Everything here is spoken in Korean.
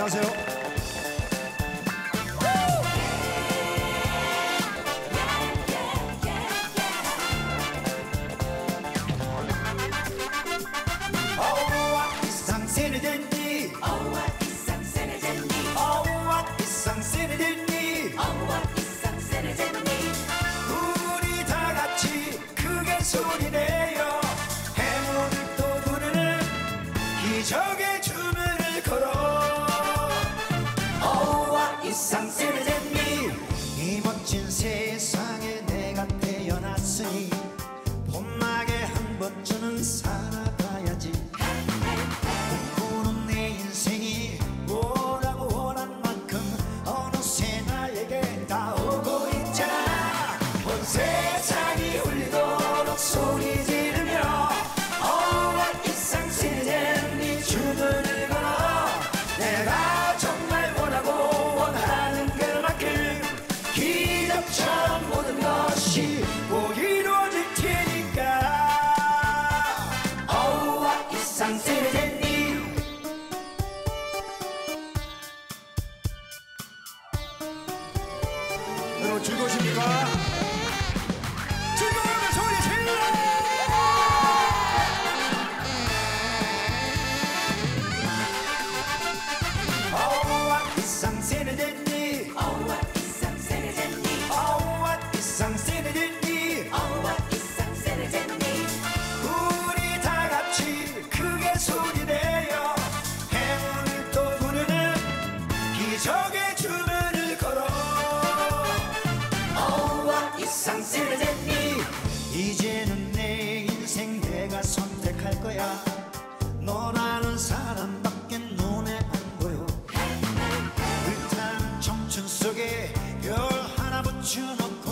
안녕하세요. 우리 다 같이 크게 소리내요. 행운을 또 부르는 기적의 주문을 걸어. 어우와 이상 세레데니. 이 멋진 세상에 내가 태어났으니 봄나게 한 번쯤은 살아봐야지. 꿈꾸는 내 인생이 뭐라고 원한 만큼 어느새 나에게 다 오고 있잖아. 온 세상이 울리도록 소리 지르며 어우와 이상 세레데니 주문을 걸어. 내가 정말 원하고 원하는 그만큼 기적처럼 모든 것이 꼭 이루어질 테니까. 어우와 이상 세레데니. 여러분 즐거우십니까? 즐거우면 소리 질러! 어우와 이상 세레데니. 어우와 이상 세레데니. 어우와 이상 세레데니. 어우와 이상 세레데니. 우리 다 같이 크게 소리내요. 행운을 또 부르는 기적의 주문을 걸어. 어우와 이상 세레데니. 이제는 내 인생 내가 선택할 거야. 너라는 사람밖에 눈에 안 보여. 불타는 청춘 속에 별 하나 붙여놓고